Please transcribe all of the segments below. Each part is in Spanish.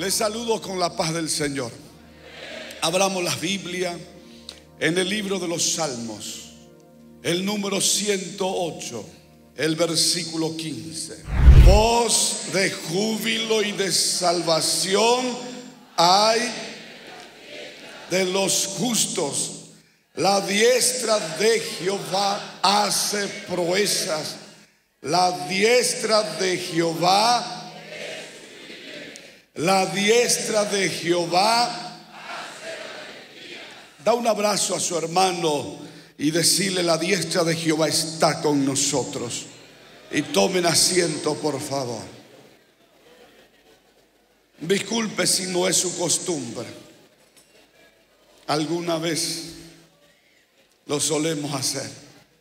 Les saludo con la paz del Señor. Abramos la Biblia en el libro de los Salmos, el número 108, el versículo 15. Voz de júbilo y de salvación hay de los justos. La diestra de Jehová hace proezas. La diestra de Jehová. La diestra de Jehová. Da un abrazo a su hermano y decirle: la diestra de Jehová está con nosotros. Y tomen asiento, por favor. Disculpe si no es su costumbre. Alguna vez lo solemos hacer.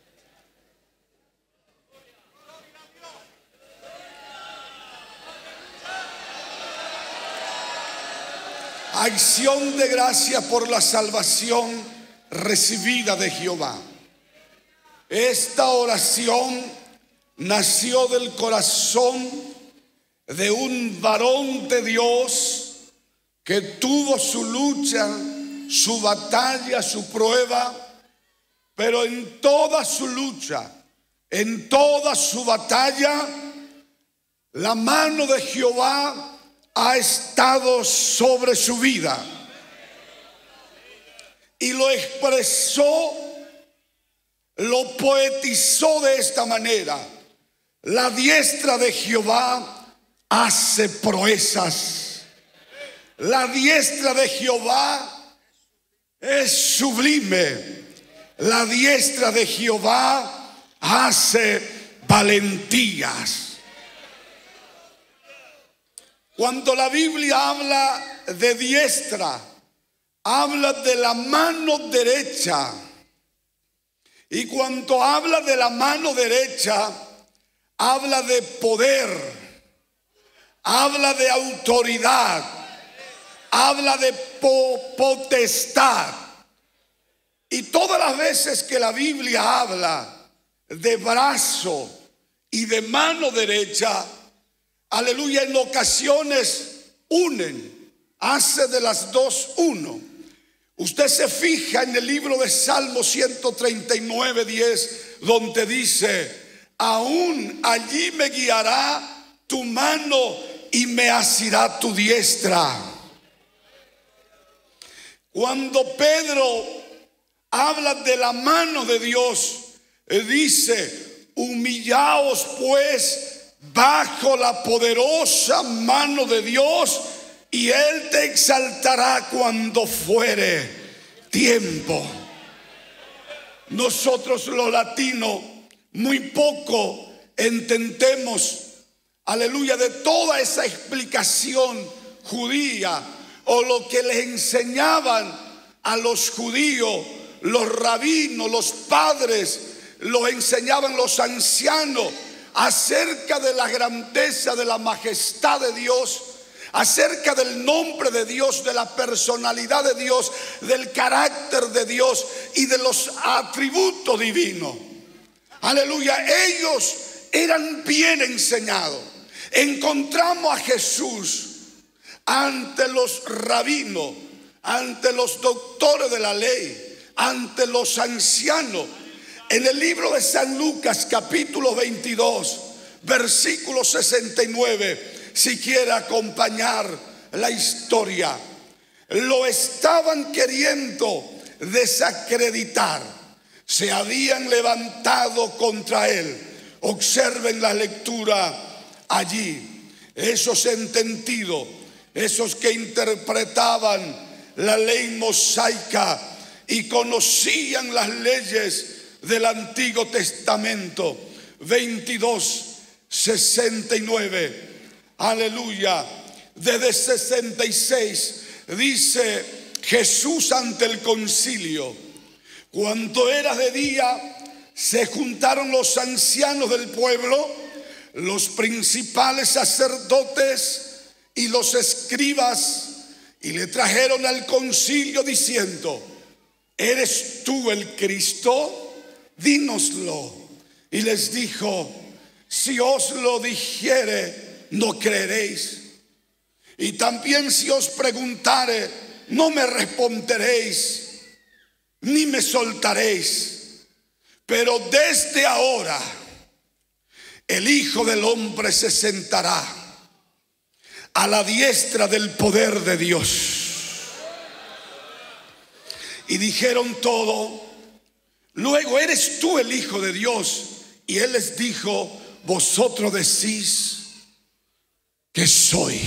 Acción de gracia por la salvación recibida de Jehová. Esta oración nació del corazón de un varón de Dios que tuvo su lucha, su batalla, su prueba, pero en toda su lucha, en toda su batalla, la mano de Jehová ha estado sobre su vida. Y lo expresó, lo poetizó de esta manera: la diestra de Jehová hace proezas. La diestra de Jehová es sublime. La diestra de Jehová hace valentías. Cuando la Biblia habla de diestra, habla de la mano derecha. Y cuando habla de la mano derecha, habla de poder, habla de autoridad, habla de potestad. Y todas las veces que la Biblia habla de brazo y de mano derecha, aleluya, en ocasiones unen, hace de las dos uno. Usted se fija en el libro de Salmos 139, 10, donde dice: aún allí me guiará tu mano y me asirá tu diestra. Cuando Pedro habla de la mano de Dios, dice: humillaos pues bajo la poderosa mano de Dios, y Él te exaltará cuando fuere tiempo. Nosotros los latinos muy poco entendemos, aleluya, de toda esa explicación judía, o lo que les enseñaban a los judíos, los rabinos, los padres, los enseñaban los ancianos, acerca de la grandeza, de la majestad de Dios, acerca del nombre de Dios, de la personalidad de Dios, del carácter de Dios y de los atributos divinos. Aleluya, ellos eran bien enseñados. Encontramos a Jesús ante los rabinos, ante los doctores de la ley, ante los ancianos. En el libro de San Lucas, capítulo 22, versículo 69, si quiere acompañar la historia, lo estaban queriendo desacreditar, se habían levantado contra él. Observen la lectura allí. Esos entendidos, esos que interpretaban la ley mosaica y conocían las leyes del Antiguo Testamento, 22:69, aleluya. Desde 66 dice Jesús ante el concilio: cuando era de día, se juntaron los ancianos del pueblo, los principales sacerdotes y los escribas, y le trajeron al concilio diciendo: ¿eres tú el Cristo? Dínoslo. Y les dijo: si os lo dijere, no creeréis. Y también si os preguntare, no me responderéis, ni me soltaréis. Pero desde ahora el Hijo del Hombre se sentará a la diestra del poder de Dios. Y dijeron todo, luego, ¿eres tú el Hijo de Dios? Y él les dijo, vosotros decís que soy.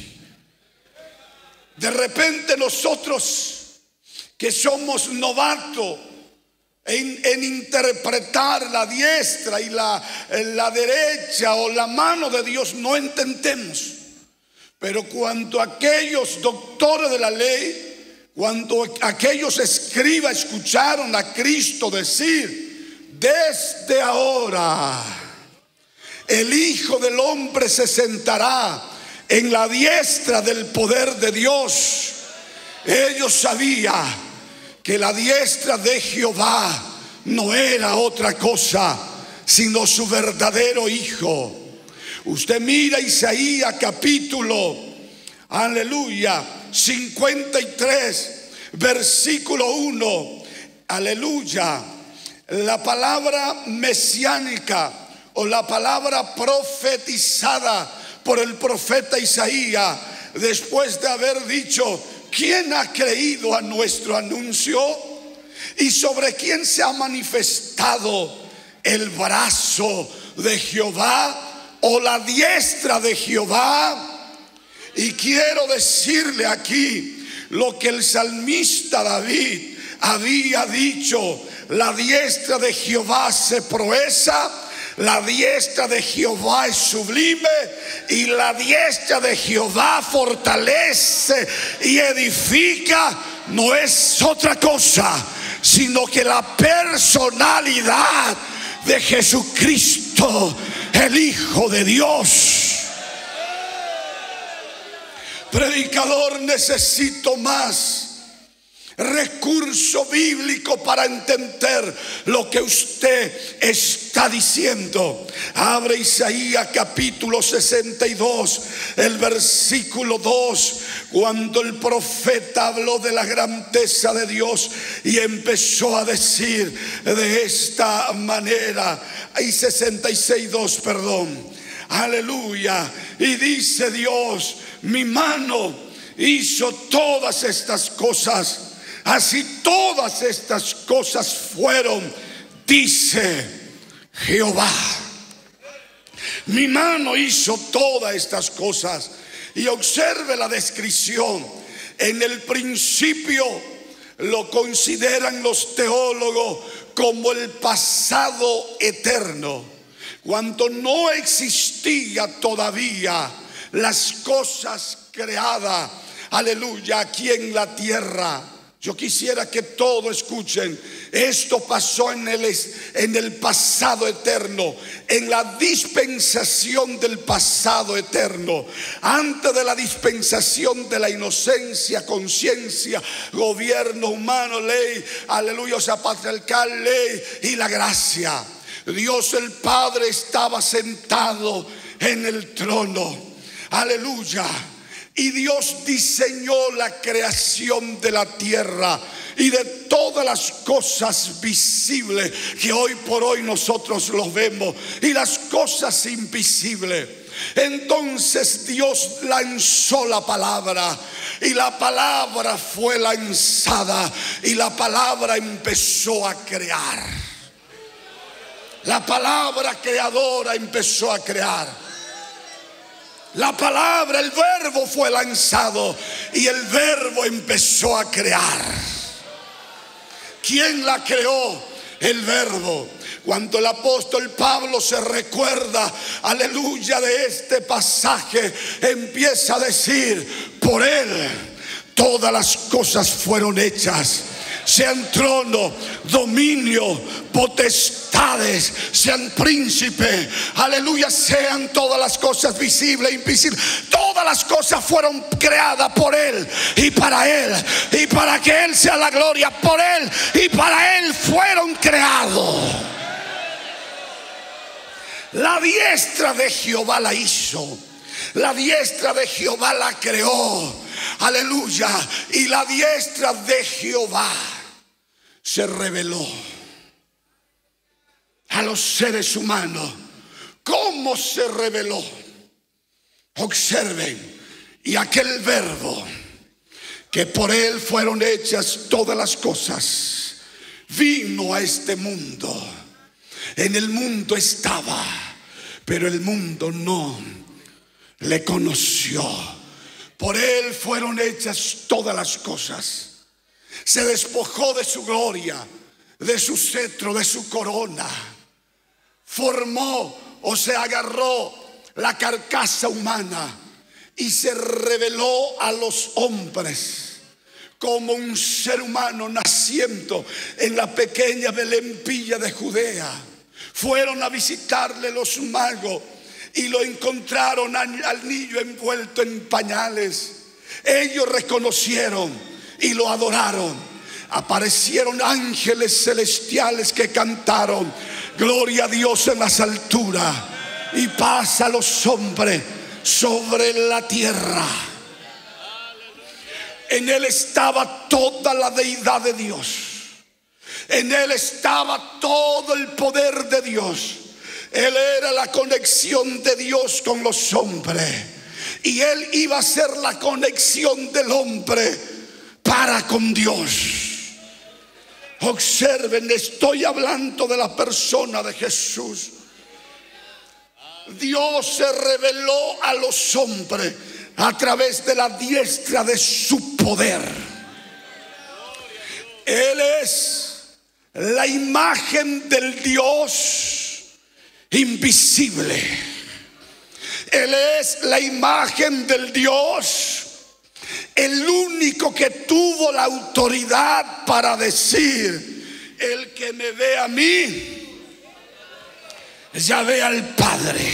De repente nosotros que somos novatos en interpretar la diestra y la derecha o la mano de Dios, no entendemos. Pero cuando aquellos doctores de la ley, cuando aquellos escribas escucharon a Cristo decir, desde ahora el Hijo del Hombre se sentará en la diestra del poder de Dios, ellos sabían que la diestra de Jehová no era otra cosa sino su verdadero Hijo. Usted mira Isaías capítulo, aleluya, 53, versículo 1, aleluya. La palabra mesiánica o la palabra profetizada por el profeta Isaías, después de haber dicho, ¿quién ha creído a nuestro anuncio? ¿Y sobre quién se ha manifestado el brazo de Jehová o la diestra de Jehová? Y quiero decirle aquí lo que el salmista David había dicho: la diestra de Jehová hace proeza, la diestra de Jehová es sublime, y la diestra de Jehová fortalece y edifica. No es otra cosa sino que la personalidad de Jesucristo, el Hijo de Dios. Predicador, necesito más recurso bíblico para entender lo que usted está diciendo. Abre Isaías capítulo 62, el versículo 2, cuando el profeta habló de la grandeza de Dios y empezó a decir de esta manera, y 66:2, perdón, aleluya, y dice Dios, mi mano hizo todas estas cosas, así todas estas cosas fueron, dice Jehová. Mi mano hizo todas estas cosas. Y observe la descripción. En el principio lo consideran los teólogos como el pasado eterno, cuando no existía todavía las cosas creadas, aleluya, aquí en la tierra. Yo quisiera que todos escuchen, esto pasó en el pasado eterno, en la dispensación del pasado eterno, antes de la dispensación de la inocencia, conciencia, gobierno humano, ley, aleluya, o sea, patriarcal, ley y la gracia. Dios el Padre estaba sentado en el trono, aleluya. Y Dios diseñó la creación de la tierra y de todas las cosas visibles que hoy por hoy nosotros los vemos, y las cosas invisibles. Entonces Dios lanzó la palabra, y la palabra fue lanzada, y la palabra empezó a crear. La palabra creadora empezó a crear. La palabra, el verbo fue lanzado y el verbo empezó a crear. ¿Quién la creó? El verbo. Cuando el apóstol Pablo se recuerda, aleluya, de este pasaje, empieza a decir, por él todas las cosas fueron hechas, sean trono, dominio, potestades, sean príncipes, aleluya, sean todas las cosas visibles e invisibles. Todas las cosas fueron creadas por él y para él, y para que él sea la gloria. Por él y para él fueron creados. La diestra de Jehová la hizo. La diestra de Jehová la creó. Aleluya. Y la diestra de Jehová se reveló a los seres humanos. ¿Cómo se reveló? Observen. Y aquel verbo, que por él fueron hechas todas las cosas, vino a este mundo. En el mundo estaba, pero el mundo no le conoció. Por él fueron hechas todas las cosas. Se despojó de su gloria, de su cetro, de su corona. Formó o se agarró la carcasa humana y se reveló a los hombres como un ser humano naciendo en la pequeña Belempilla de Judea. Fueron a visitarle los magos y lo encontraron al niño envuelto en pañales. Ellos reconocieron y lo adoraron. Aparecieron ángeles celestiales que cantaron gloria a Dios en las alturas y paz a los hombres sobre la tierra. En él estaba toda la deidad de Dios. En él estaba todo el poder de Dios. Él era la conexión de Dios con los hombres. Y él iba a ser la conexión del hombre para con Dios. Observen, estoy hablando de la persona de Jesús. Dios se reveló a los hombres a través de la diestra de su poder. Él es la imagen del Dios invisible. Él es la imagen del Dios, el único que tuvo la autoridad para decir: el que me ve a mí, ya ve al Padre.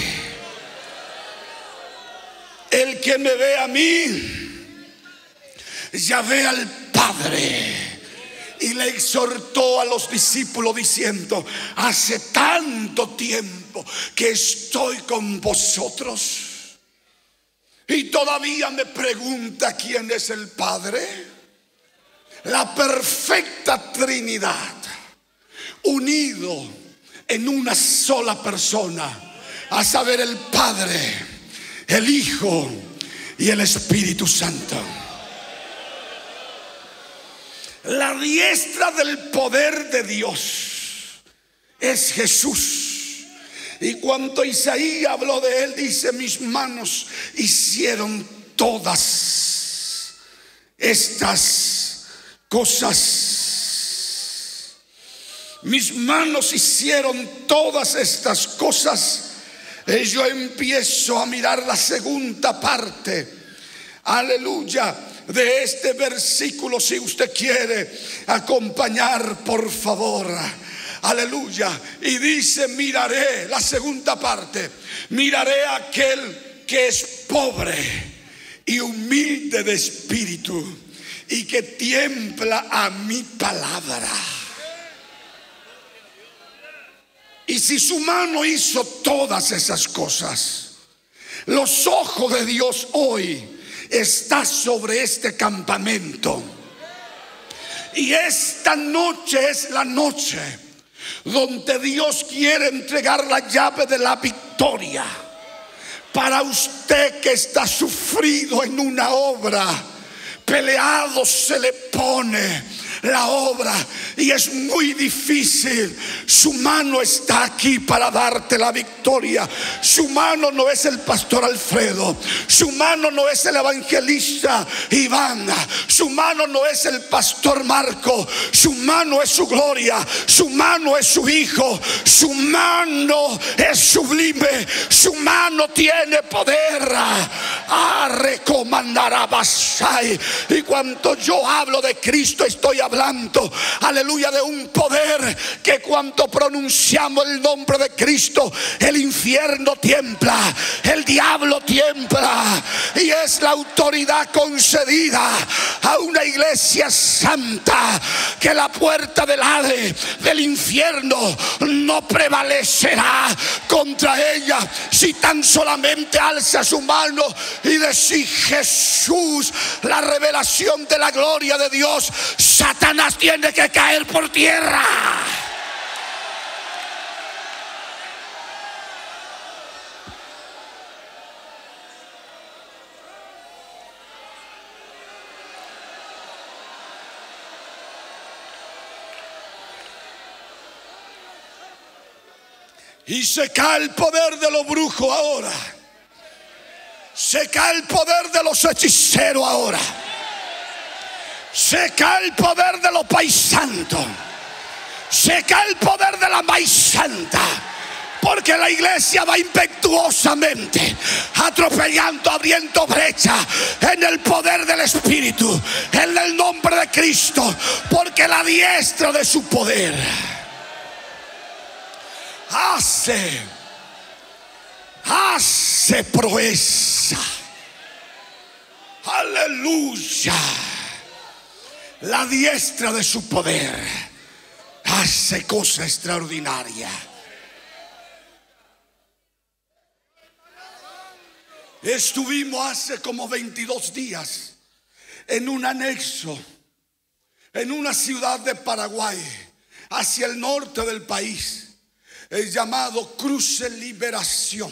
El que me ve a mí, ya ve al Padre. Y le exhortó a los discípulos diciendo: hace tanto tiempo que estoy con vosotros y todavía me pregunta quién es el Padre. La perfecta Trinidad unido en una sola persona, a saber, el Padre, el Hijo y el Espíritu Santo. La diestra del poder de Dios es Jesús. Y cuando Isaías habló de él, dice: mis manos hicieron todas estas cosas. Mis manos hicieron todas estas cosas. Yo empiezo a mirar la segunda parte, aleluya, de este versículo. Si usted quiere acompañar, por favor, aleluya. Y dice: miraré, la segunda parte, miraré a aquel que es pobre y humilde de espíritu y que tiembla a mi palabra. Y si su mano hizo todas esas cosas, los ojos de Dios hoy está sobre este campamento. Y esta noche es la noche donde Dios quiere entregar la llave de la victoria para usted que está sufrido en una obra. Peleado se le pone la obra y es muy difícil. Su mano está aquí para darte la victoria. Su mano no es el pastor Alfredo, su mano no es el evangelista Iván, su mano no es el pastor Marco, su mano es su gloria, su mano es su hijo, su mano es sublime, su mano tiene poder a recomendar a Basai. Y cuando yo hablo de Cristo, estoy hablando, aleluya, de un poder que cuando pronunciamos el nombre de Cristo, el infierno tiembla, el diablo tiembla. Y es la autoridad concedida a una iglesia santa, que la puerta del Hades, del infierno, no prevalecerá contra ella, si tan solamente alza su mano y decir: Jesús, la revelación de la gloria de Dios. Satanás tiene que caer por tierra. Y se cae el poder de los brujos ahora. Se cae el poder de los hechiceros ahora. Se cae el poder de los paisantos. Se cae el poder de la maíz santa. Porque la iglesia va impetuosamente atropellando, abriendo brecha en el poder del Espíritu, en el nombre de Cristo. Porque la diestra de su poder hace proeza. Aleluya. La diestra de su poder hace cosa extraordinaria. Estuvimos hace como 22 días en un anexo, en una ciudad de Paraguay, hacia el norte del país, llamado Cruce Liberación.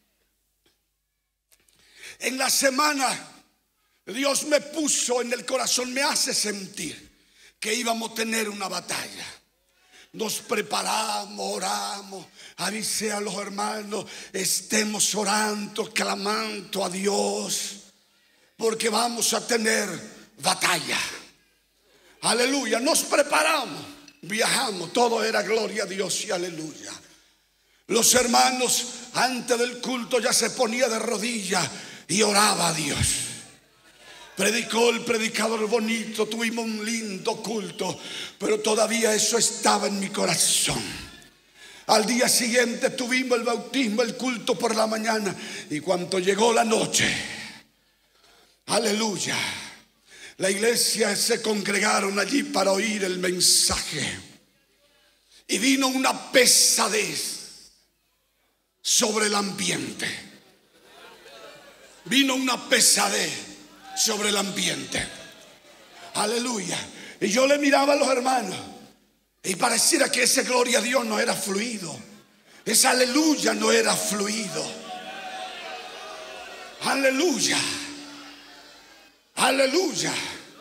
En la semana Dios me puso en el corazón, me hace sentir que íbamos a tener una batalla. Nos preparamos, oramos, avisé a los hermanos: estemos orando, clamando a Dios, porque vamos a tener batalla. Aleluya. Nos preparamos, viajamos, todo era gloria a Dios y aleluya. Los hermanos antes del culto ya se ponía de rodillas y oraba a Dios. Predicó el predicador bonito, tuvimos un lindo culto, pero todavía eso estaba en mi corazón. Al día siguiente tuvimos el bautismo, el culto por la mañana, y cuando llegó la noche, aleluya, la iglesia se congregaron allí para oír el mensaje, y vino una pesadez sobre el ambiente. Vino una pesadez sobre el ambiente. Aleluya. Y yo le miraba a los hermanos y pareciera que ese gloria a Dios no era fluido. Ese aleluya no era fluido. Aleluya. Aleluya.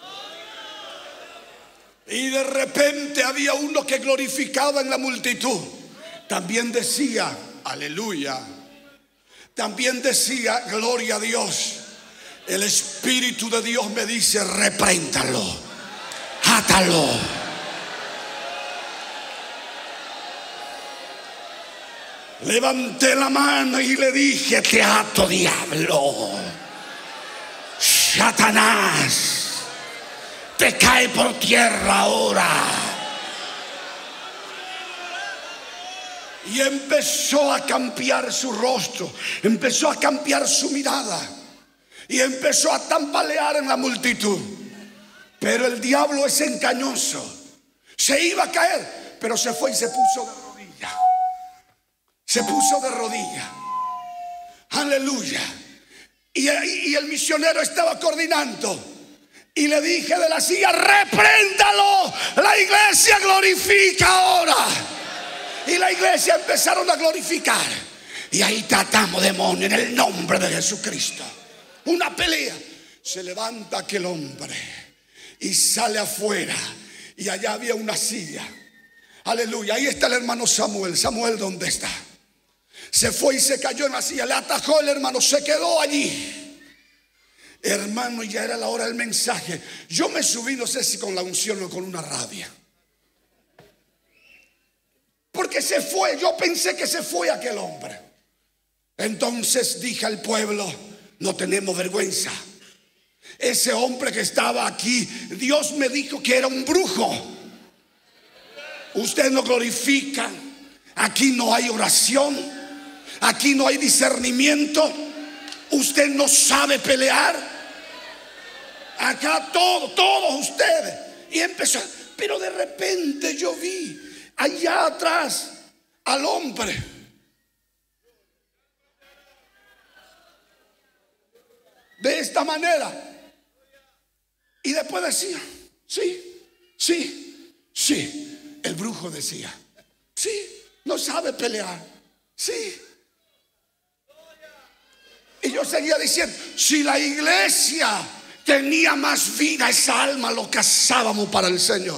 Y de repente había uno que glorificaba en la multitud. También decía aleluya. También decía gloria a Dios. El Espíritu de Dios me dice: repréndalo, átalo. Levanté la mano y le dije: te ato, diablo. Satanás, te cae por tierra ahora. Y empezó a cambiar su rostro, empezó a cambiar su mirada y empezó a tambalear en la multitud. Pero el diablo es engañoso. Se iba a caer, pero se fue y se puso de rodillas. Se puso de rodillas. Aleluya. Y el misionero estaba coordinando. Y le dije de la silla: repréndalo. La iglesia glorifica ahora. Y la iglesia empezaron a glorificar. Y ahí tratamos, demonio, en el nombre de Jesucristo. Una pelea. Se levanta aquel hombre y sale afuera. Y allá había una silla. Aleluya. Ahí está el hermano Samuel. Samuel, ¿dónde está? Se fue y se cayó en la silla. Le atajó el hermano. Se quedó allí. Hermano, ya era la hora del mensaje. Yo me subí, no sé si con la unción o con una rabia. Porque se fue. Yo pensé que se fue aquel hombre. Entonces dije al pueblo: no tenemos vergüenza. ese hombre que estaba aquí, Dios me dijo que era un brujo. Usted no glorifica. Aquí no hay oración. Aquí no hay discernimiento. Usted no sabe pelear. Acá todos ustedes. Y empezó. Pero de repente yo vi allá atrás al hombre. De esta manera. Y después decía, sí. El brujo decía, sí, no sabe pelear. Sí. Y yo seguía diciendo, si la iglesia tenía más vida, esa alma lo cazábamos para el Señor.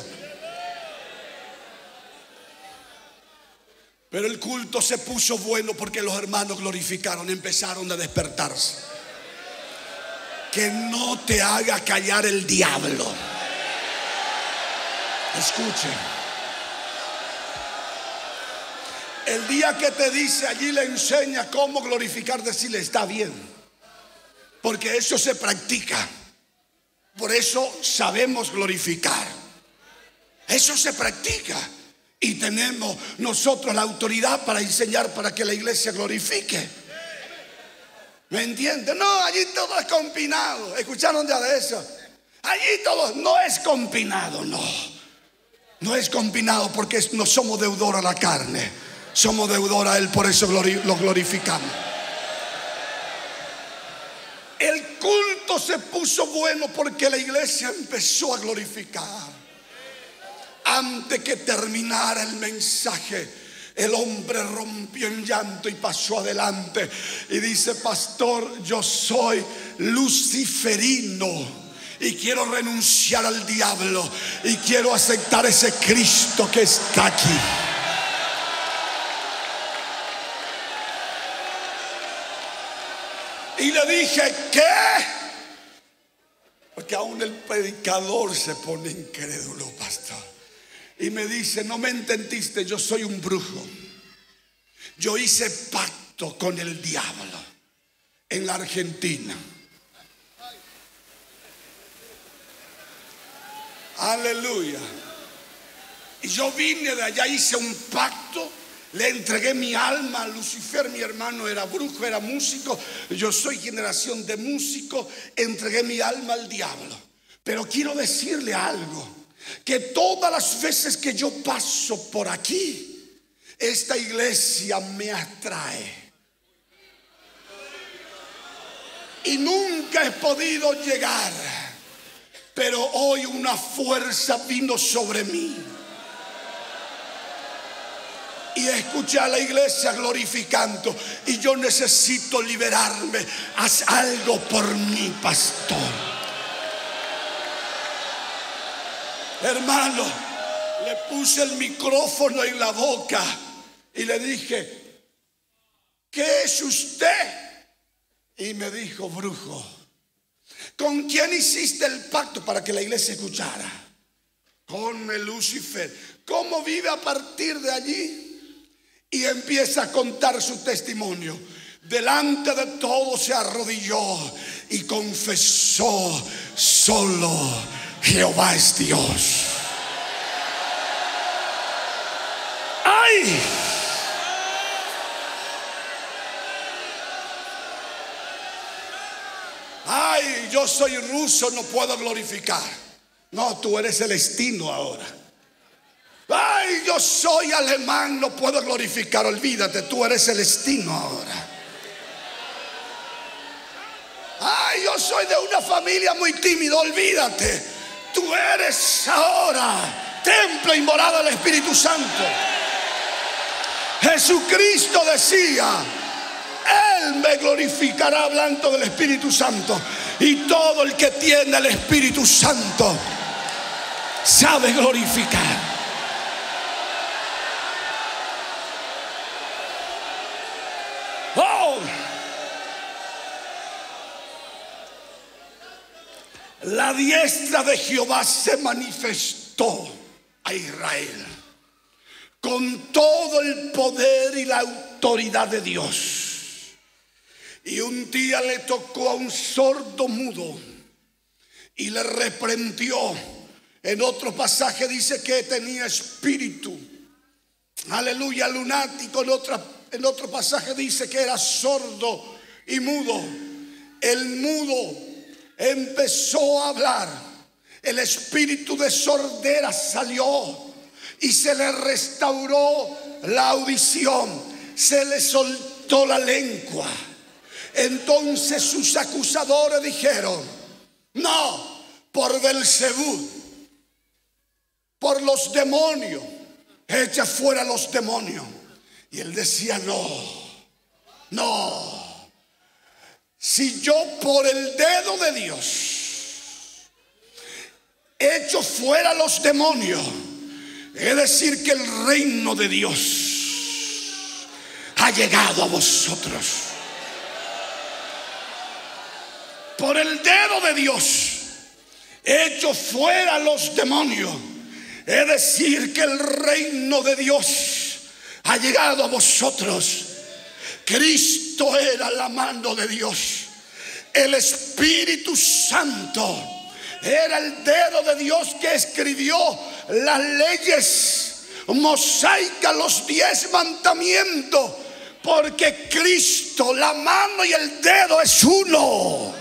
Pero el culto se puso bueno porque los hermanos glorificaron, empezaron a despertarse. Que no te haga callar el diablo. Escuchen. El día que te dice allí, le enseña cómo glorificar, decirle está bien, porque eso se practica. Por eso sabemos glorificar. Eso se practica. Y tenemos nosotros la autoridad para enseñar, para que la iglesia glorifique. ¿Me entienden? No, allí todo es compinado. ¿Escucharon ya de eso? Allí todo no es compinado, no. No es compinado porque no somos deudor a la carne. Somos deudor a Él, por eso lo glorificamos. El culto se puso bueno porque la iglesia empezó a glorificar. Antes que terminara el mensaje, el hombre rompió en llanto y pasó adelante y dice: pastor, yo soy luciferino y quiero renunciar al diablo y quiero aceptar ese Cristo que está aquí. Y le dije, ¿qué? Porque aún el predicador se pone incrédulo, pastor. Y me dice, no me entendiste, yo soy un brujo. Yo hice pacto con el diablo en la Argentina. Aleluya. Y yo vine de allá, hice un pacto. Le entregué mi alma a Lucifer. Mi hermano era brujo, era músico. Yo soy generación de músicos. Entregué mi alma al diablo. Pero quiero decirle algo, que todas las veces que yo paso por aquí, esta iglesia me atrae. Y nunca he podido llegar, pero hoy una fuerza vino sobre mí. Y escuché a la iglesia glorificando. Y yo necesito liberarme. Haz algo por mí, pastor. Hermano, le puse el micrófono en la boca y le dije, ¿qué es usted? Y me dijo, brujo. ¿Con quién hiciste el pacto para que la iglesia escuchara? Con el Lucifer. ¿Cómo vive a partir de allí? Y empieza a contar su testimonio. Delante de todos se arrodilló y confesó: solo Jehová es Dios. ¡Ay! ¡Ay! Yo soy ruso, no puedo glorificar. No, tú eres celestino ahora. Ay, yo soy alemán, no puedo glorificar. Olvídate, tú eres celestino ahora. Ay, yo soy de una familia muy tímida. Olvídate, tú eres ahora templo y morada del Espíritu Santo. Jesucristo decía: Él me glorificará, hablando del Espíritu Santo. Y todo el que tiene el Espíritu Santo sabe glorificar. La diestra de Jehová se manifestó a Israel con todo el poder y la autoridad de Dios. Y un día le tocó a un sordo mudo y le reprendió. En otro pasaje dice que tenía espíritu, aleluya, lunático. En otro pasaje dice que era sordo y mudo. El mudo empezó a hablar. El espíritu de sordera salió y se le restauró la audición. Se le soltó la lengua. Entonces sus acusadores dijeron: no, por Belzebú, por los demonios, echa fuera los demonios. Y él decía: no, si yo por el dedo de Dios echo fuera los demonios, es decir que el reino de Dios ha llegado a vosotros. Por el dedo de Dios echo fuera los demonios, es decir que el reino de Dios ha llegado a vosotros. Cristo era la mano de Dios. El Espíritu Santo era el dedo de Dios que escribió las leyes mosaicas, los 10 mandamientos, porque Cristo, la mano y el dedo es uno.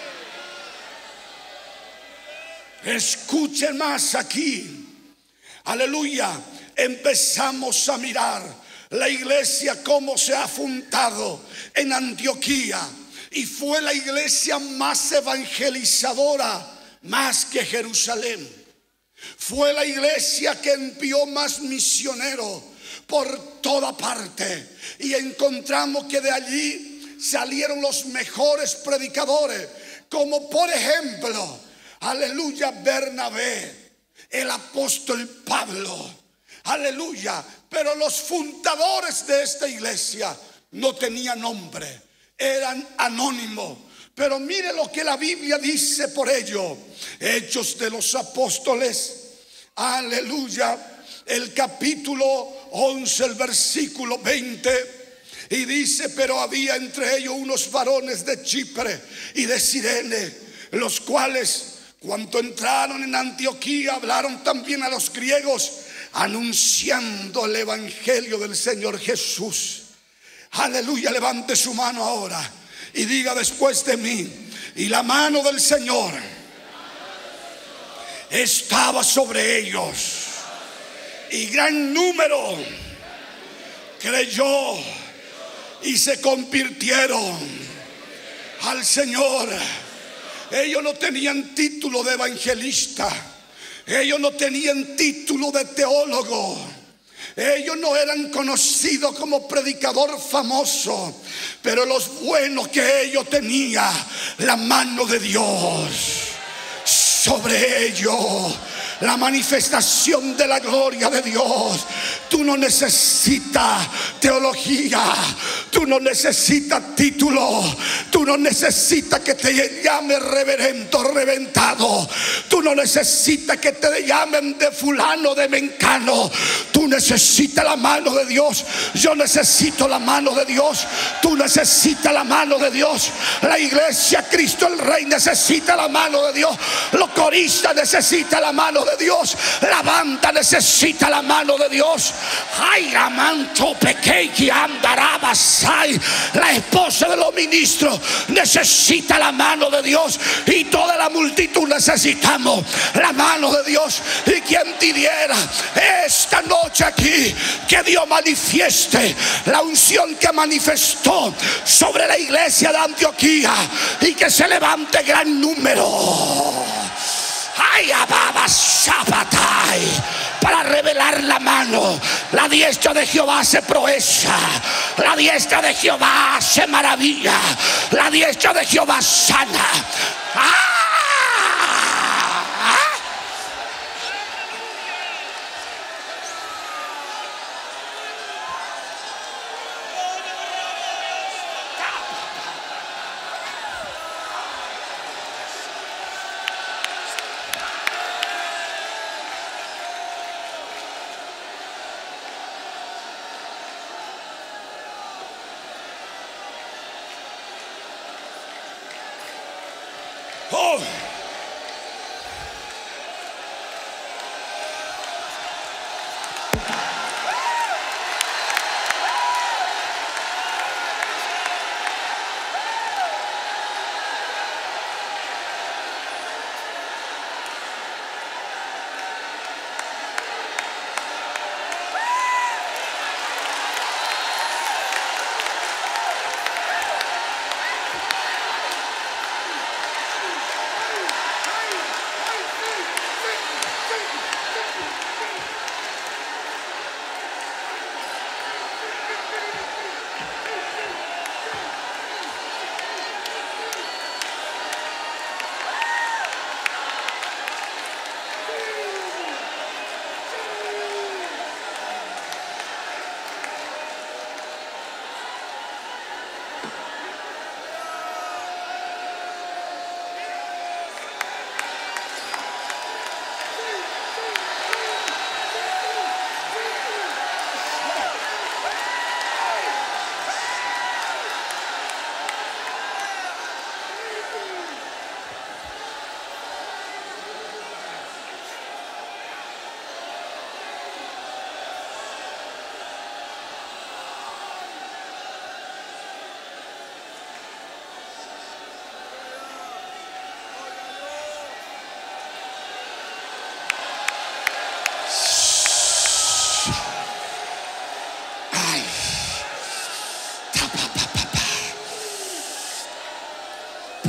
Escuchen más aquí, aleluya. Empezamos a mirar la iglesia cómo se ha fundado en Antioquía, y fue la iglesia más evangelizadora, más que Jerusalén. Fue la iglesia que envió más misioneros por toda parte, y encontramos que de allí salieron los mejores predicadores, como por ejemplo, aleluya, Bernabé, el apóstol Pablo, aleluya. Pero los fundadores de esta iglesia no tenían nombre, eran anónimos. Pero mire lo que la Biblia dice por ello. Hechos de los Apóstoles, aleluya, el capítulo 11, el versículo 20. Y dice: pero había entre ellos unos varones de Chipre y de Cirene, los cuales, cuando entraron en Antioquía, hablaron también a los griegos, anunciando el evangelio del Señor Jesús. Aleluya. Levante su mano ahora y diga después de mí: y la mano del Señor estaba sobre ellos, y gran número creyó y se convirtieron al Señor. Ellos no tenían título de evangelista, ellos no tenían título de teólogo, ellos no eran conocidos como predicador famoso, pero lo bueno que ellos tenían, la mano de Dios sobre ellos, la manifestación de la gloria de Dios. Tú no necesitas teología, tú no necesitas título, tú no necesitas que te llamen reverendo, reventado, tú no necesitas que te llamen de fulano, de mencano. Tú necesitas la mano de Dios. Yo necesito la mano de Dios. Tú necesitas la mano de Dios. La iglesia Cristo el Rey necesita la mano de Dios. Los coristas necesitan la mano de Dios. La banda necesita la mano de Dios. Ay, amanto pequeño andará basai. La esposa de los ministros necesita la mano de Dios, y toda la multitud necesitamos la mano de Dios. Y quien pidiera esta noche aquí que Dios manifieste la unción que manifestó sobre la iglesia de Antioquía, y que se levante gran número. Ay, ababa zapatai, para revelar la mano. La diestra de Jehová hace proeza, la diestra de Jehová hace maravilla, la diestra de Jehová sana.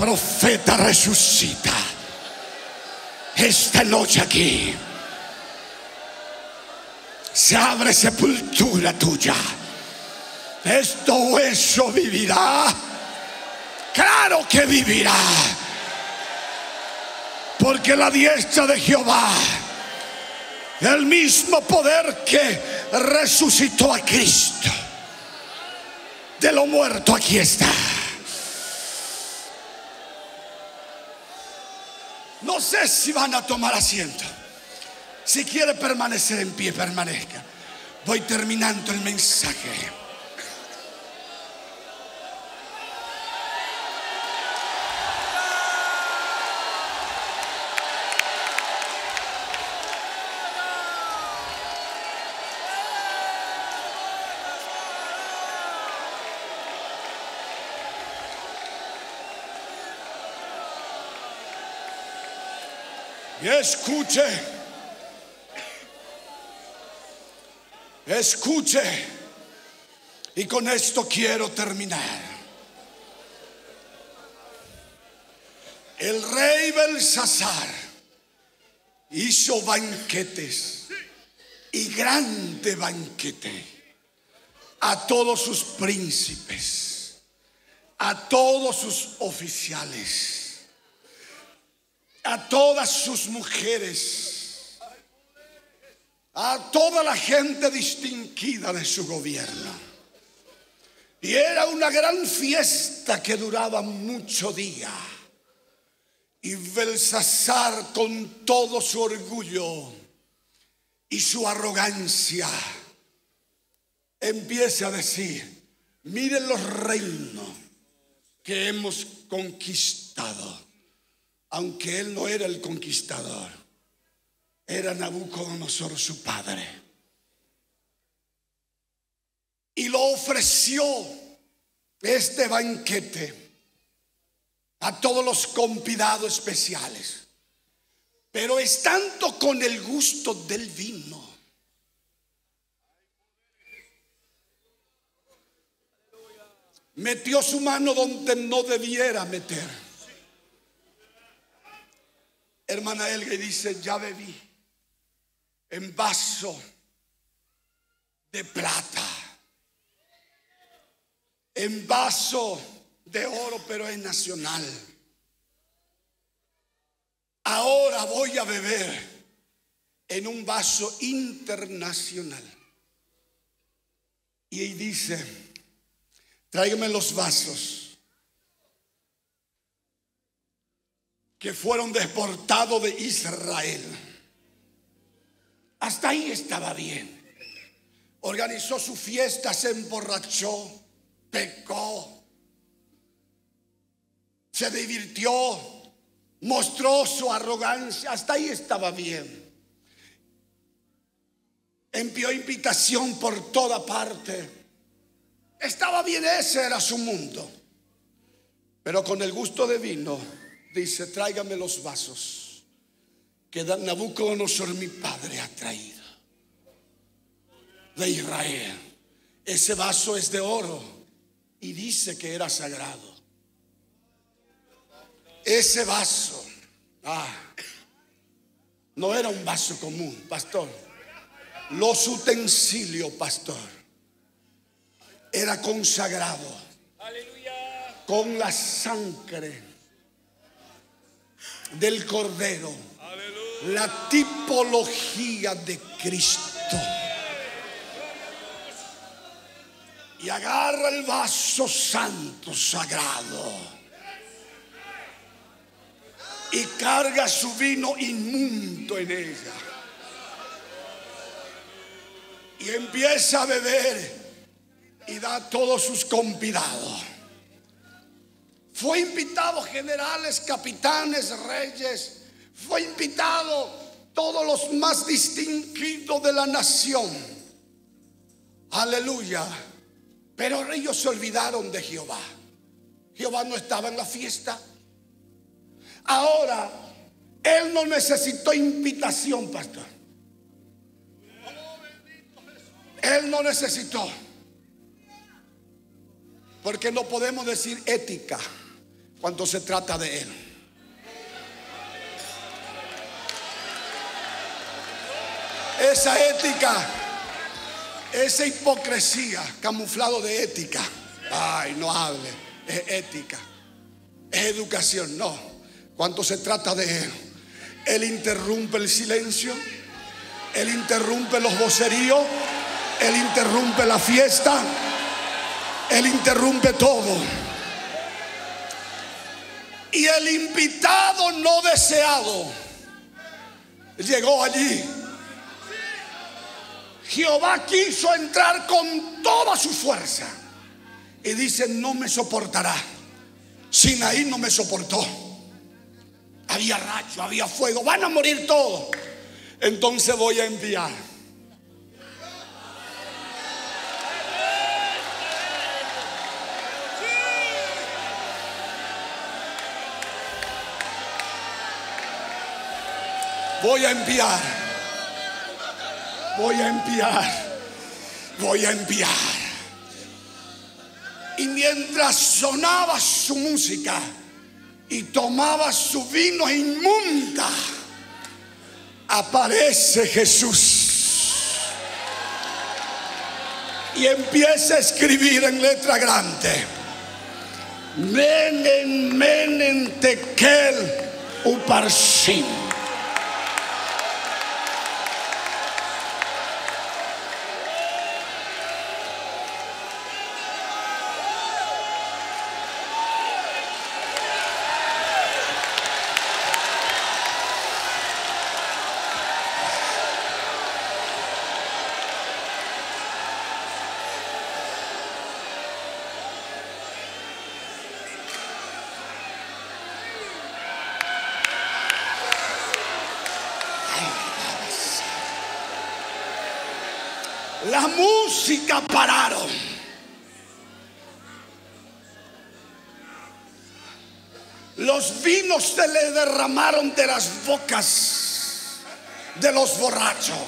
profeta resucita esta noche aquí. Se abre sepultura tuya. Este hueso vivirá. Claro que vivirá. Porque la diestra de Jehová, el mismo poder que resucitó a Cristo de lo muerto, aquí está. No sé si van a tomar asiento. Si quiere permanecer en pie, permanezca. Voy terminando el mensaje. Y escuche, y con esto quiero terminar. El rey Belsasar hizo banquetes, y grande banquete, a todos sus príncipes, a todos sus oficiales, a todas sus mujeres, a toda la gente distinguida de su gobierno. Y era una gran fiesta que duraba mucho día. Y Belsasar, con todo su orgullo y su arrogancia, empieza a decir: miren los reinos que hemos conquistado. Aunque él no era el conquistador, era Nabucodonosor su padre. Y lo ofreció este banquete a todos los convidados especiales. Pero estando con el gusto del vino, metió su mano donde no debiera meter. Hermana Elga dice: ya bebí en vaso de plata, en vaso de oro, pero es nacional. Ahora voy a beber en un vaso internacional. Y ahí dice: tráigame los vasos que fueron deportados de Israel. Hasta ahí estaba bien. Organizó su fiesta, se emborrachó, pecó, se divirtió, mostró su arrogancia. Hasta ahí estaba bien. Envió invitación por toda parte. Estaba bien, ese era su mundo. Pero con el gusto de vino, dice: tráigame los vasos que Nabucodonosor mi padre ha traído de Israel. Ese vaso es de oro y dice que era sagrado. Ese vaso no era un vaso común, pastor. Los utensilios, pastor, era consagrado con la sangre del Cordero, la tipología de Cristo. Y agarra el vaso santo, sagrado, y carga su vino inmundo en ella, y empieza a beber y da a todos sus convidados. Fue invitado generales, capitanes, reyes. Fue invitado todos los más distinguidos de la nación. Aleluya. Pero ellos se olvidaron de Jehová. Jehová no estaba en la fiesta. Ahora, él no necesitó invitación, pastor. Él no necesitó. Porque no podemos decir ética cuando se trata de Él. Esa ética, esa hipocresía camuflado de ética. Ay, no hable, es ética, es educación. No, cuando se trata de Él, Él interrumpe el silencio, Él interrumpe los voceríos, Él interrumpe la fiesta, Él interrumpe todo. Y el invitado no deseado llegó allí. Jehová quiso entrar con toda su fuerza y dice: no me soportará. Sinaí no me soportó. Había rayo, había fuego, van a morir todos. Entonces voy a enviar. Voy a enviar. Voy a enviar. Voy a enviar. Y mientras sonaba su música y tomaba su vino inmunda, aparece Jesús y empieza a escribir en letra grande: Menen, menen, tekel, uparsim. La música pararon. Los vinos se le derramaron de las bocas de los borrachos.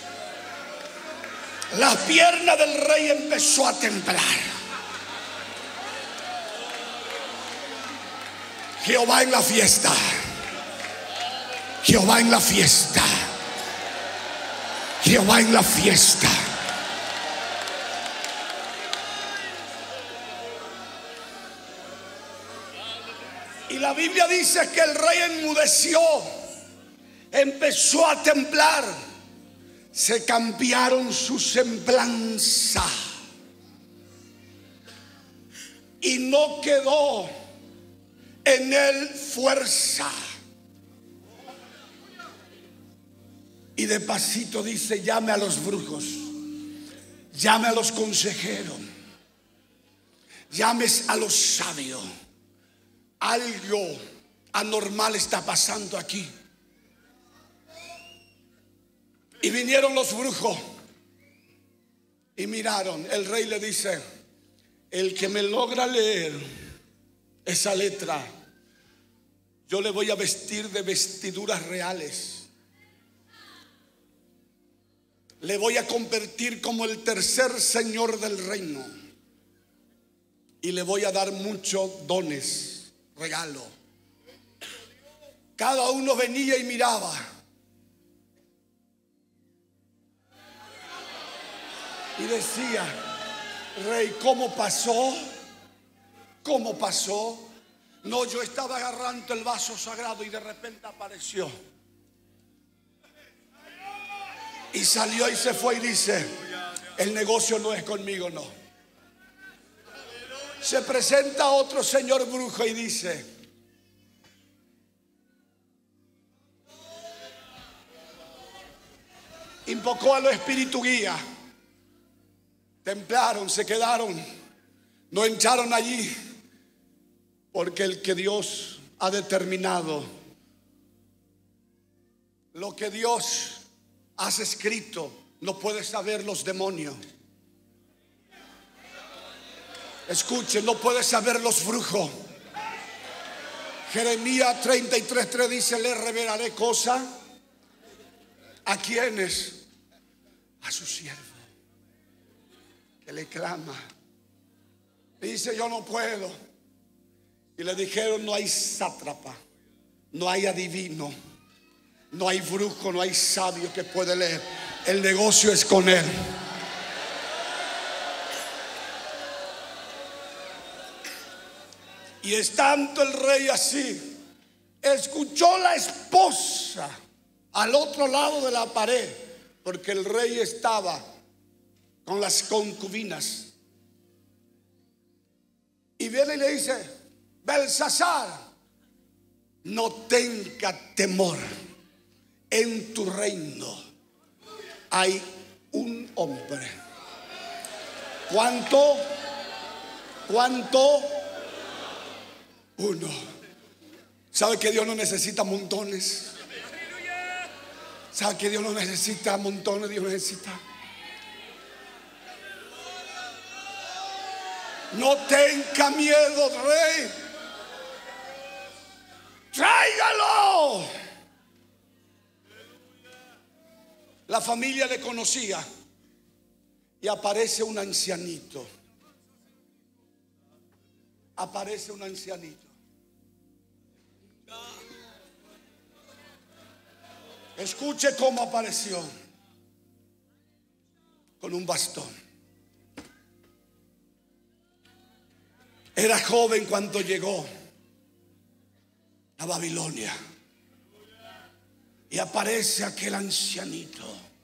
La pierna del rey empezó a temblar. Jehová en la fiesta. Jehová en la fiesta. Jehová en la fiesta. Y la Biblia dice que el rey enmudeció, empezó a temblar, se cambiaron su semblanza y no quedó en él fuerza. Y de pasito dice: llame a los brujos, llame a los consejeros, llame a los sabios. Algo anormal está pasando aquí. Y vinieron los brujos y miraron. El rey le dice: el que me logra leer esa letra, yo le voy a vestir de vestiduras reales. Le voy a convertir como el tercer señor del reino. Y le voy a dar muchos dones. Regalo. Cada uno venía y miraba. Y decía: rey, ¿cómo pasó? ¿Cómo pasó? No, yo estaba agarrando el vaso sagrado y de repente apareció. Y salió y se fue y dice: el negocio no es conmigo, no. Se presenta otro señor brujo y dice: invocó a los espíritus guía, templaron, se quedaron, no entraron allí, porque el que Dios ha determinado, lo que Dios ha escrito, no puede saber los demonios. Escuchen, no puede saber los brujos. Jeremías 33:3 dice: le revelaré cosa. ¿A quiénes? A su siervo que le clama. Dice: yo no puedo. Y le dijeron: no hay sátrapa, no hay adivino, no hay brujo, no hay sabio que puede leer. El negocio es con él. Y estando el rey así, escuchó la esposa al otro lado de la pared, porque el rey estaba con las concubinas. Y viene y le dice: Belsasar, no tenga temor, en tu reino hay un hombre. ¿Cuánto? ¿Cuánto? Uno. ¿Sabe que Dios no necesita montones? ¿Sabe que Dios no necesita montones? Dios necesita. No tenga miedo, rey. Tráigalo. La familia le conocía. Y aparece un ancianito. Aparece un ancianito. Escuche cómo apareció. Con un bastón. Era joven cuando llegó a Babilonia. Y aparece aquel ancianito.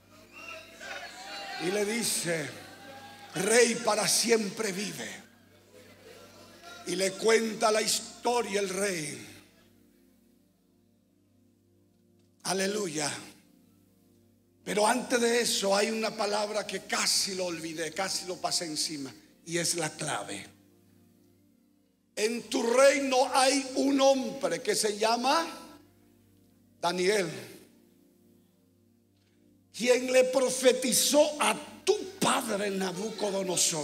Y le dice: Rey para siempre vive. Y le cuenta la historia el rey. Aleluya. Pero antes de eso hay una palabra que casi lo olvidé, casi lo pasé encima, y es la clave. En tu reino hay un hombre que se llama Daniel, quien le profetizó a tu padre Nabucodonosor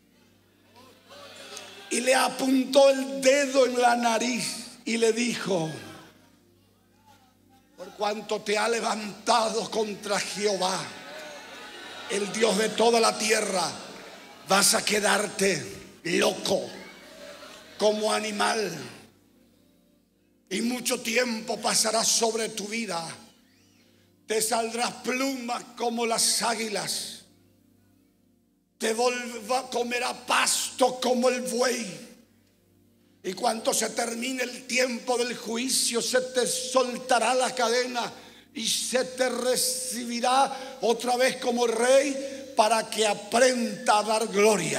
y le apuntó el dedo en la nariz y le dijo: por cuanto te ha levantado contra Jehová, el Dios de toda la tierra, vas a quedarte loco como animal, y mucho tiempo pasará sobre tu vida. Te saldrás plumas como las águilas, comerá pasto como el buey. Y cuando se termine el tiempo del juicio, se te soltará la cadena y se te recibirá otra vez como rey, para que aprenda a dar gloria.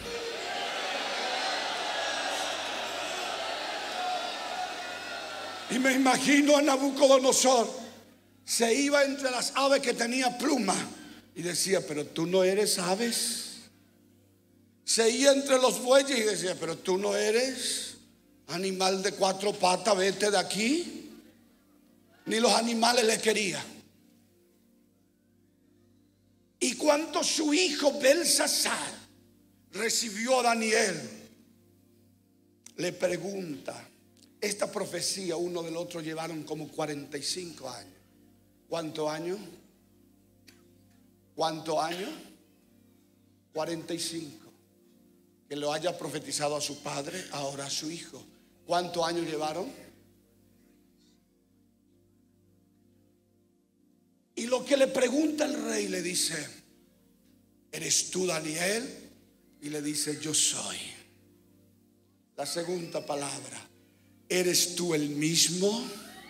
Y me imagino a Nabucodonosor, se iba entre las aves que tenía pluma y decía: pero tú no eres aves. Se iba entre los bueyes y decía: pero tú no eres animal de cuatro patas, vete de aquí. Ni los animales le querían. Y cuando su hijo Belsasar recibió a Daniel, le pregunta. Esta profecía uno del otro llevaron como 45 años. ¿Cuántos años? ¿Cuántos años? 45. Que lo haya profetizado a su padre, ahora a su hijo. ¿Cuántos años llevaron? Y lo que le pregunta el rey, le dice: ¿eres tú Daniel? Y le dice: yo soy. La segunda palabra: ¿eres tú el mismo?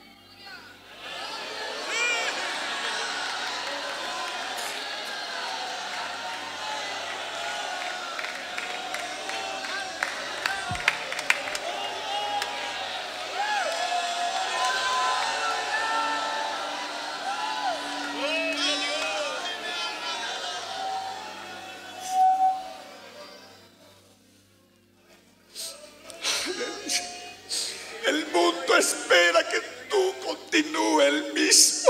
El mundo espera que tú continúes el mismo.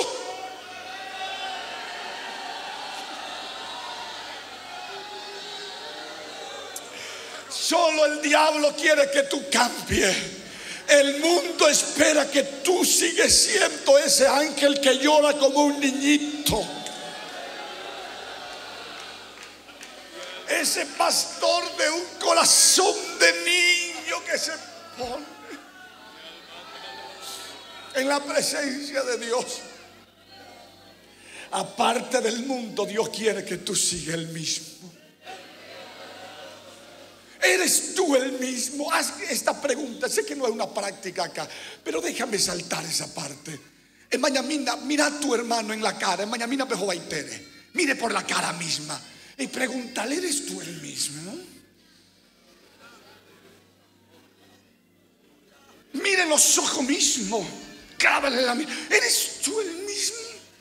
Solo el diablo quiere que tú cambies. El mundo espera que tú sigues siendo ese ángel que llora como un niñito. Ese pastor de un corazón de niño que se pone en la presencia de Dios. Aparte del mundo, Dios quiere que tú sigas el mismo. ¿Eres tú el mismo? Haz esta pregunta. Sé que no es una práctica acá, pero déjame saltar esa parte. En mañana, mira a tu hermano en la cara. En mañana mejor baitere. Mire por la cara misma y pregúntale: ¿eres tú el mismo? Mire los ojos mismos. Clávale la mirada. ¿Eres tú el mismo?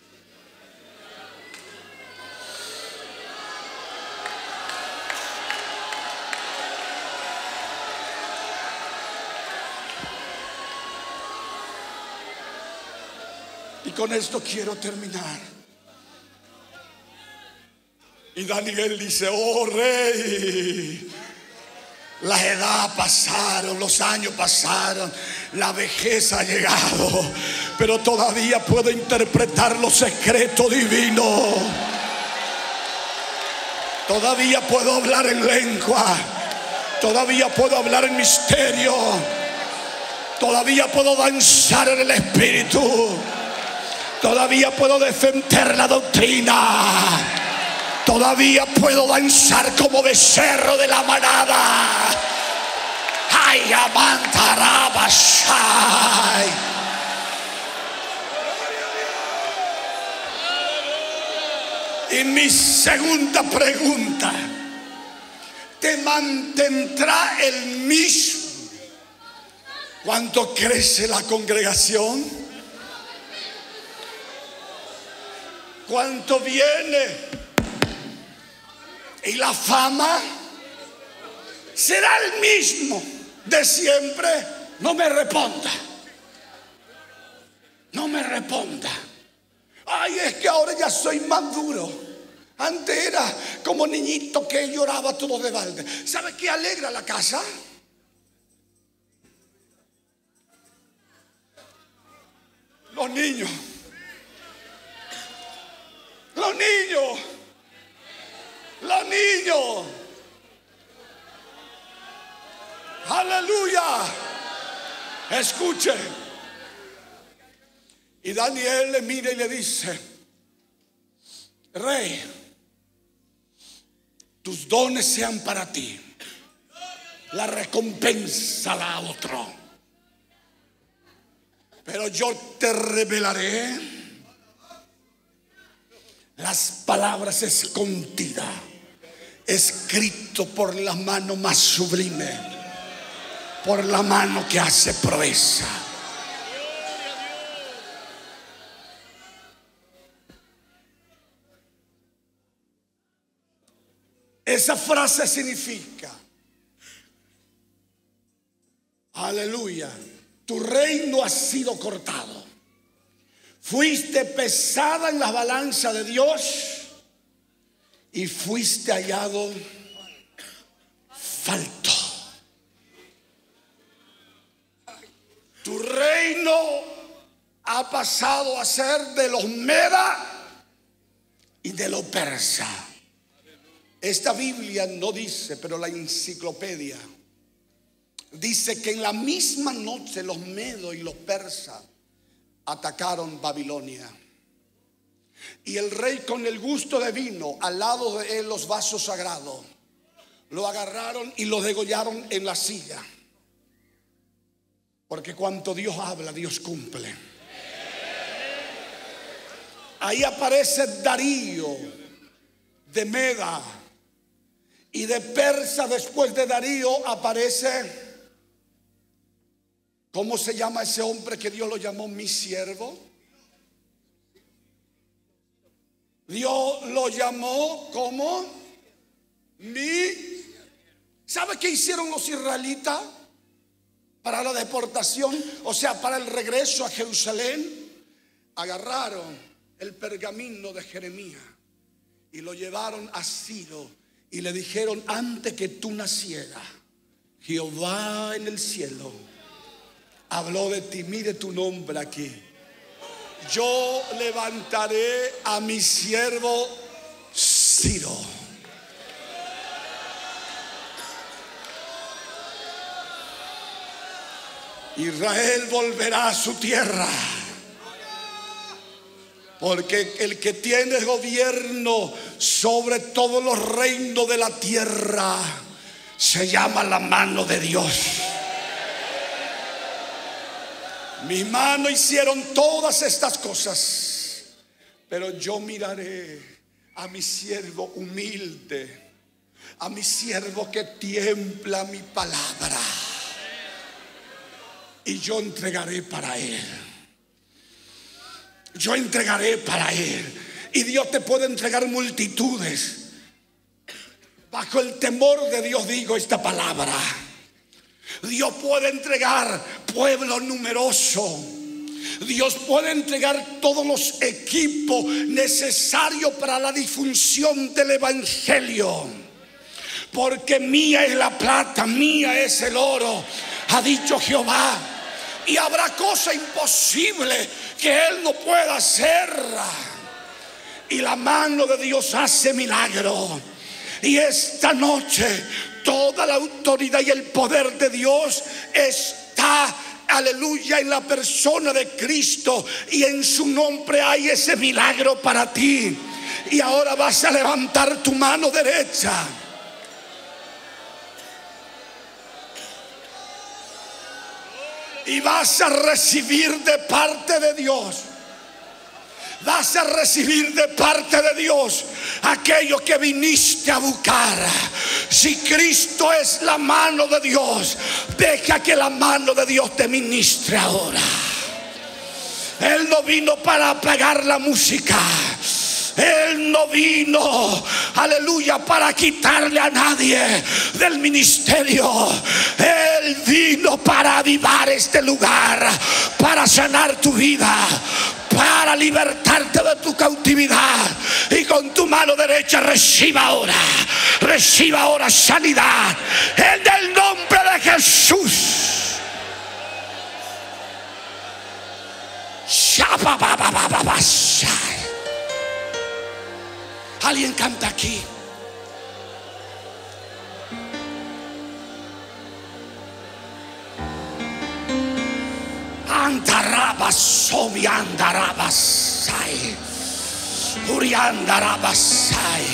Y con esto quiero terminar. Y Daniel dice: oh rey, la edad pasaron, los años pasaron, la vejez ha llegado, pero todavía puedo interpretar los secretos divinos. Todavía puedo hablar en lengua. Todavía puedo hablar en misterio. Todavía puedo danzar en el espíritu. Todavía puedo defender la doctrina. Todavía puedo danzar como becerro de la manada. Ay, amantarabashai. Y mi segunda pregunta: ¿te mantendrá el mismo cuando crece la congregación? ¿Cuánto viene? Y la fama será el mismo de siempre. No me responda. No me responda. Ay, es que ahora ya soy maduro. Antes era como niñito que lloraba todo de balde. ¿Sabe qué alegra la casa? Los niños. Los niños. Los niños. Aleluya. Escuche. Y Daniel le mira y le dice: rey, tus dones sean para ti, la recompensa la otro. Pero yo te revelaré las palabras escondidas, escrito por la mano más sublime, por la mano que hace proeza. Esa frase significa: aleluya, tu reino ha sido cortado. Fuiste pesada en la balanza de Dios y fuiste hallado falto. Tu reino ha pasado a ser de los Meda y de los persa. Esta Biblia no dice, pero la enciclopedia dice que en la misma noche los medos y los persas atacaron Babilonia. Y el rey, con el gusto de vino, al lado de él los vasos sagrados, lo agarraron y lo degollaron en la silla. Porque cuanto Dios habla, Dios cumple. Ahí aparece Darío de Meda y de Persa. Después de Darío aparece, ¿cómo se llama ese hombre que Dios lo llamó mi siervo? Dios lo llamó como mi. ¿Sabe qué hicieron los israelitas para la deportación? O sea, para el regreso a Jerusalén. Agarraron el pergamino de Jeremías y lo llevaron a Ciro y le dijeron: antes que tú nacieras, Jehová en el cielo habló de ti. Mire tu nombre aquí. Yo levantaré a mi siervo Ciro. Israel volverá a su tierra. Porque el que tiene gobierno sobre todos los reinos de la tierra se llama la mano de Dios. Mis manos hicieron todas estas cosas, pero yo miraré a mi siervo humilde, a mi siervo que tiembla mi palabra, y yo entregaré para él. Yo entregaré para él. Y Dios te puede entregar multitudes. Bajo el temor de Dios digo esta palabra. Dios puede entregar pueblo numeroso. Dios puede entregar todos los equipos necesarios para la difusión del evangelio. Porque mía es la plata, mía es el oro, ha dicho Jehová. Y habrá cosa imposible que Él no pueda hacer. Y la mano de Dios hace milagro. Y esta noche toda la autoridad y el poder de Dios está, aleluya, en la persona de Cristo. Y en su nombre hay ese milagro para ti. Y ahora vas a levantar tu mano derecha. Y vas a recibir de parte de Dios. Vas a recibir de parte de Dios aquello que viniste a buscar. Si Cristo es la mano de Dios, deja que la mano de Dios te ministre ahora. Él no vino para apagar la música. Él no vino, aleluya, para quitarle a nadie del ministerio. Él vino para avivar este lugar, para sanar tu vida, para libertarte de tu cautividad. Y con tu mano derecha reciba ahora sanidad en el nombre de Jesús. Alguien canta aquí. Andarabasai, andarabasai, uriandarabasai.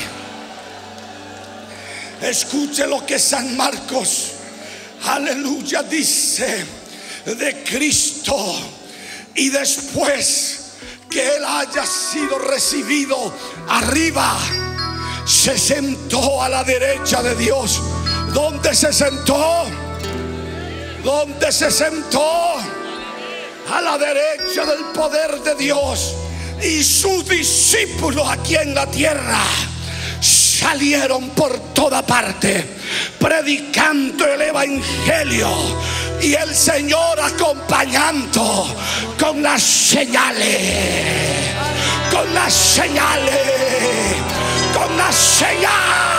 Escuche lo que San Marcos, aleluya, dice de Cristo. Y después que Él haya sido recibido arriba, se sentó a la derecha de Dios. ¿Dónde se sentó? ¿Dónde se sentó? A la derecha del poder de Dios. Y sus discípulos aquí en la tierra salieron por toda parte predicando el evangelio. Y el Señor acompañando con las señales, con las señales, con las señales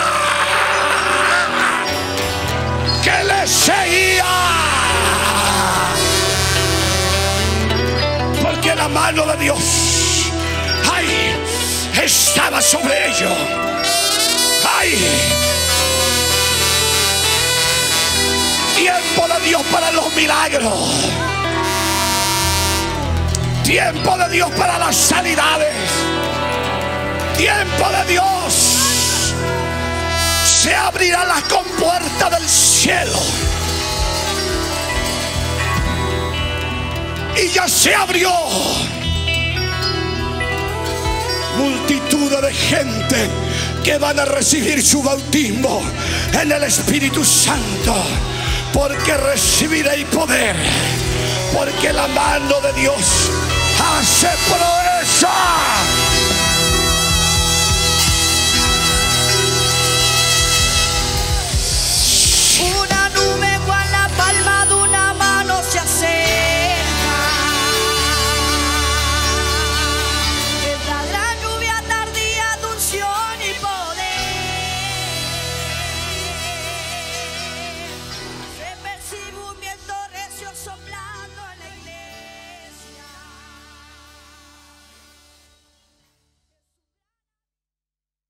que le seguía. Porque la mano de Dios, ay, estaba sobre ellos. Ay, tiempo de Dios para los milagros. Tiempo de Dios para las sanidades. Tiempo de Dios. Se abrirá la compuerta del cielo. Y ya se abrió. Multitudes de gente que van a recibir su bautismo en el Espíritu Santo. Porque recibiréis poder. Porque la mano de Dios hace proeza.